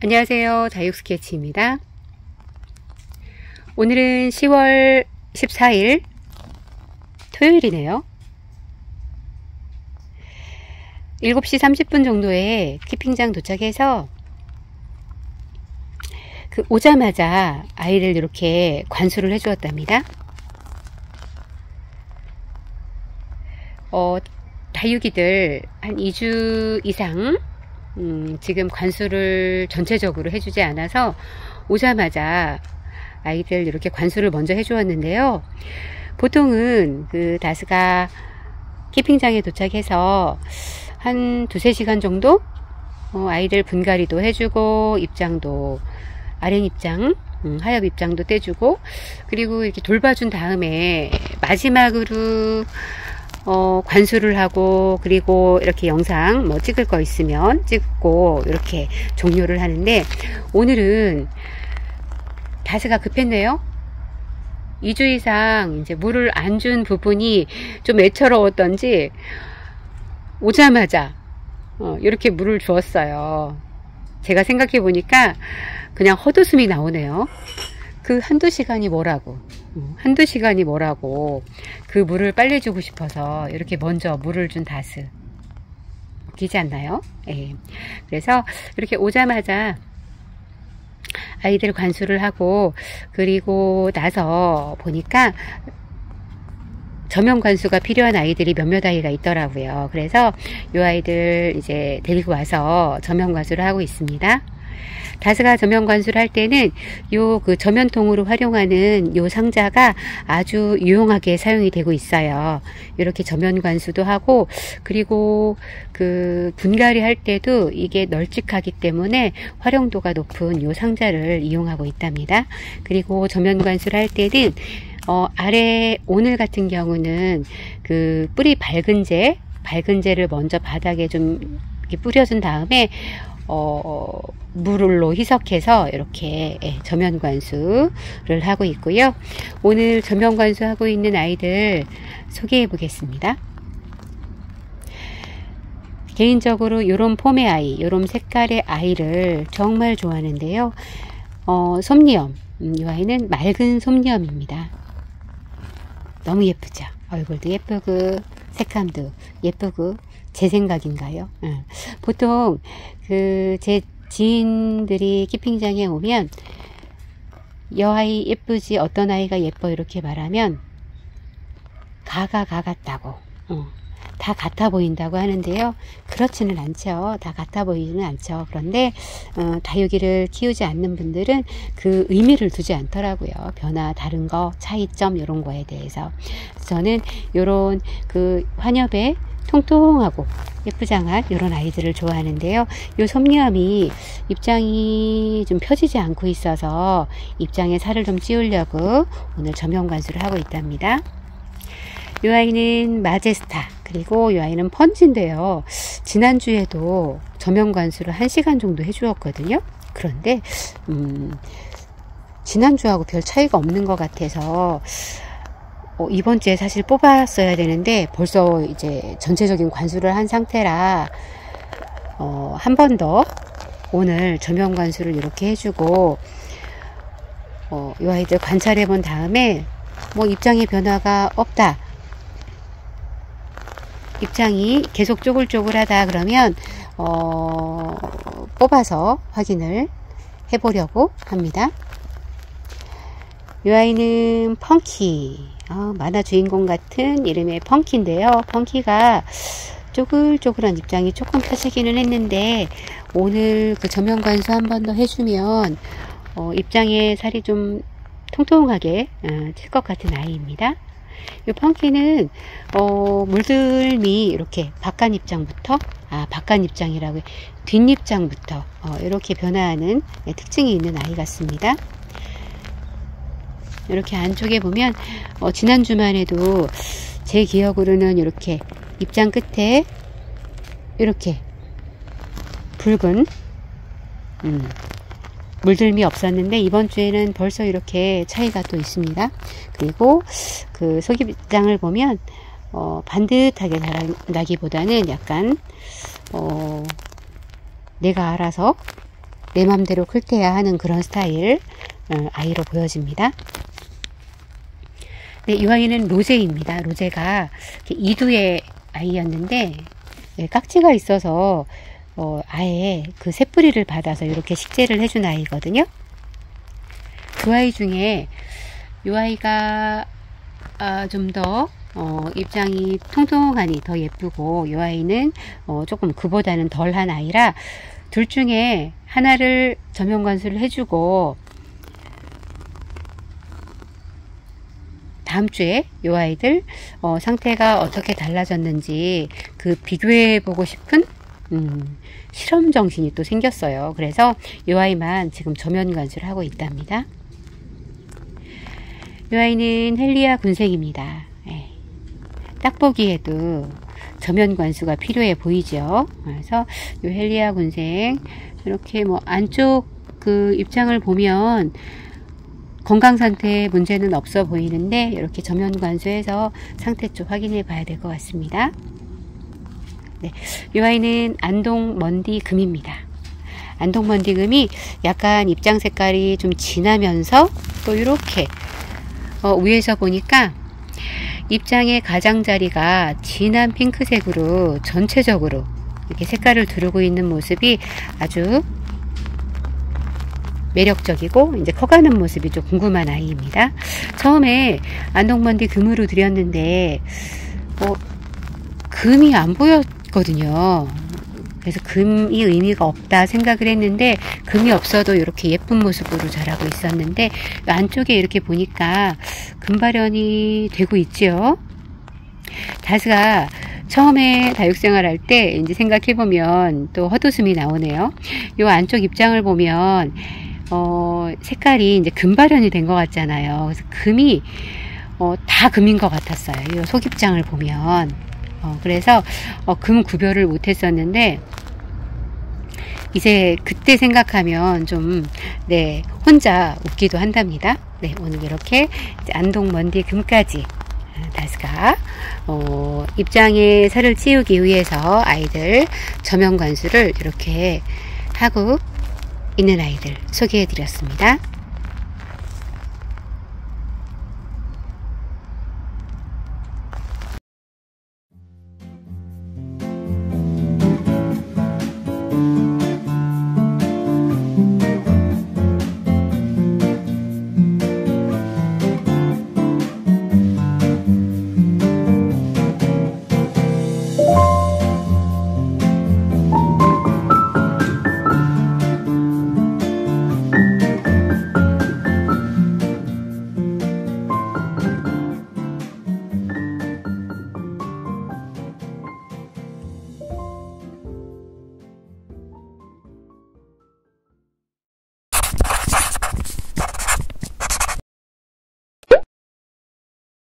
안녕하세요. 자육스케치입니다. 오늘은 10월 14일 토요일이네요. 7시 30분 정도에 키핑장 도착해서 오자마자 아이를 이렇게 관수를 해주었답니다. 다육이들 한 2주 이상 지금 관수를 전체적으로 해주지 않아서 오자마자 아이들 이렇게 관수를 먼저 해주었는데요. 보통은 다스가 키핑장에 도착해서 한 2~3시간 정도 아이들 분갈이도 해주고 입장도 아랭 입장 하엽 입장도 떼주고 그리고 이렇게 돌봐준 다음에 마지막으로 관수를 하고 그리고 이렇게 영상 찍을 거 있으면 찍고 이렇게 종료를 하는데, 오늘은 다스가 급했네요. 2주 이상 이제 물을 안 준 부분이 좀 애처로웠던지 오자마자 이렇게 물을 주었어요. 제가 생각해 보니까 그냥 헛웃음이 나오네요. 한두 시간이 뭐라고 그 물을 빨리 주고 싶어서 이렇게 먼저 물을 준 다스 웃기지 않나요? 예. 그래서 이렇게 오자마자 아이들 관수를 하고 그리고 나서 보니까 저면 관수가 필요한 아이들이 몇몇 아이가 있더라고요. 그래서 이 아이들 이제 데리고 와서 저면 관수를 하고 있습니다. 다스가 저면 관수를 할 때는 저면통으로 활용하는 요 상자가 아주 유용하게 사용이 되고 있어요. 이렇게 저면 관수도 하고 그리고 분갈이 할 때도 이게 널찍하기 때문에 활용도가 높은 요 상자를 이용하고 있답니다. 그리고 저면 관수를 할 때는 아래 오늘 같은 경우는 뿌리 밝은 재를 먼저 바닥에 좀 이렇게 뿌려준 다음에 물로 희석해서 이렇게 저면 관수를 하고 있고요. 오늘 저면 관수 하고 있는 아이들 소개해 보겠습니다. 개인적으로 이런 폼의 아이, 이런 색깔의 아이를 정말 좋아하는데요. 솜니엄, 이 아이는 맑은 솜니엄입니다. 너무 예쁘죠? 얼굴도 예쁘고 색감도 예쁘고 제 생각인가요? 보통 제 지인들이 키핑장에 오면 여 아이 예쁘지 어떤 아이가 예뻐 이렇게 말하면 가가 같다고 다 같아 보인다고 하는데요. 그렇지는 않죠. 다 같아 보이지는 않죠. 그런데 다육이를 키우지 않는 분들은 그 의미를 두지 않더라고요. 변화, 다른 거, 차이점 이런 거에 대해서. 저는 이런 환엽에 통통하고 예쁘장한 이런 아이들을 좋아하는데요. 이 솜니엄이 입장이 좀 펴지지 않고 있어서 입장에 살을 좀 찌우려고 오늘 저면 관수를 하고 있답니다. 이 아이는 마제스타, 그리고 이 아이는 펀치인데요. 지난주에도 저면 관수를 1시간 정도 해주었거든요. 그런데 지난주하고 별 차이가 없는 것 같아서 이번 주에 사실 뽑았어야 되는데 벌써 이제 전체적인 관수를 한 상태라 한 번 더 오늘 저면 관수를 이렇게 해주고 이 아이들 관찰해 본 다음에 입장의 변화가 없다, 입장이 계속 쪼글쪼글하다 그러면 뽑아서 확인을 해보려고 합니다. 이 아이는 펑키, 만화 주인공 같은 이름의 펑키인데요. 펑키가 쪼글쪼글한 입장이 조금 펴지기는 했는데 오늘 저면 관수 한 번 더 해주면 입장에 살이 좀 통통하게 칠 것 같은 아이입니다. 이 펑키는 물들미 이렇게 바깥 입장부터 바깥 입장이라고 뒷입장부터 이렇게 변화하는 특징이 있는 아이 같습니다. 이렇게 안쪽에 보면 지난주만 해도 제 기억으로는 이렇게 입장 끝에 이렇게 붉은 물들미 없었는데 이번 주에는 벌써 이렇게 차이가 또 있습니다. 그리고 속입장을 보면 반듯하게 자라기보다는 약간 내가 알아서 내 맘대로 클 때야 하는 그런 스타일 아이로 보여집니다. 네, 이 아이는 로제입니다. 로제가 이두의 아이였는데 깍지가 있어서 아예 그 새뿌리를 받아서 이렇게 식재를 해준 아이거든요. 그 아이 중에 이 아이가 좀 더 입장이 통통하니 더 예쁘고, 이 아이는 조금 그보다는 덜한 아이라 둘 중에 하나를 저면관수를 해주고 다음 주에 이 아이들 상태가 어떻게 달라졌는지 그 비교해 보고 싶은 실험 정신이 또 생겼어요. 그래서 이 아이만 지금 저면관수를 하고 있답니다. 이 아이는 헬리아 군생입니다. 딱 보기에도 저면관수가 필요해 보이죠. 그래서 이 헬리아 군생 이렇게 뭐 안쪽 그 입장을 보면 건강 상태에 문제는 없어 보이는데, 이렇게 저면관수해서 상태 좀 확인해 봐야 될 것 같습니다. 네, 이 아이는 안동 먼디 금입니다. 안동 먼디 금이 약간 입장 색깔이 좀 진하면서 또 이렇게 위에서 보니까 입장의 가장자리가 진한 핑크색으로 전체적으로 이렇게 색깔을 두르고 있는 모습이 아주 매력적이고 이제 커가는 모습이 좀 궁금한 아이입니다. 처음에 안동먼디 금으로 드렸는데 금이 안 보였거든요. 그래서 금이 의미가 없다 생각을 했는데, 금이 없어도 이렇게 예쁜 모습으로 자라고 있었는데 안쪽에 이렇게 보니까 금발현이 되고 있지요. 다스가 처음에 다육생활 할 때 이제 생각해보면 또 헛웃음이 나오네요. 이 안쪽 입장을 보면 색깔이 이제 금발현이 된 것 같잖아요. 그래서 금이 다 금인 것 같았어요. 이 속입장을 보면. 그래서 금 구별을 못했었는데, 이제 그때 생각하면 좀 혼자 웃기도 한답니다. 네, 오늘 이렇게 안동 먼디 금까지 다스가 입장에 살을 찌우기 위해서 아이들 저면관수를 이렇게 하고 있는 아이들 소개해 드렸습니다.